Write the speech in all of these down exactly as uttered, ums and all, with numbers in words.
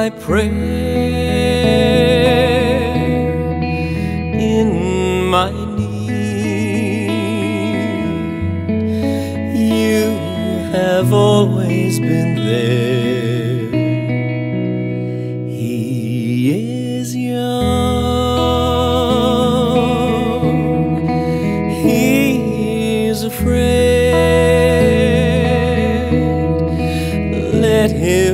my prayer in my need. You have always been there. He is young, he's afraid. Let him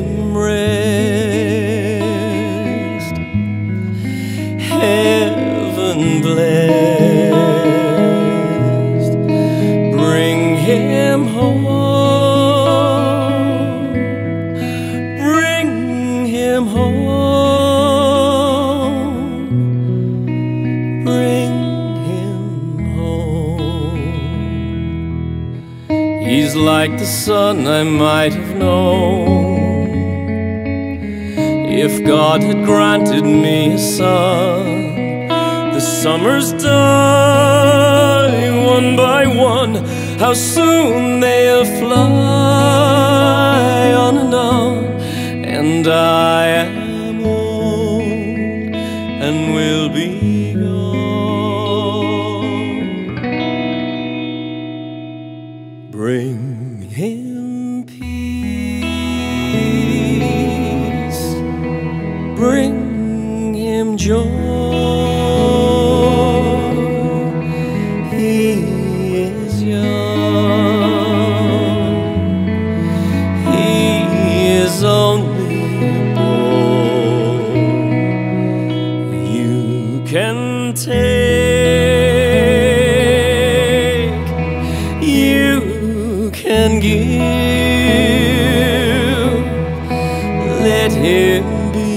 rest, heaven blessed. Bring him home, bring him home, bring him home. He's like the son I might have known if God had granted me a son. The summers die one by one, how soon they'll fly on and on. And I am old and will be gone. Bring him peace, bring him joy. He is young, he is only a boy. You can take, you can give. Let him be,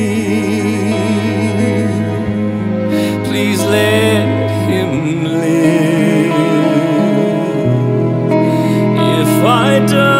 please let him live. If I die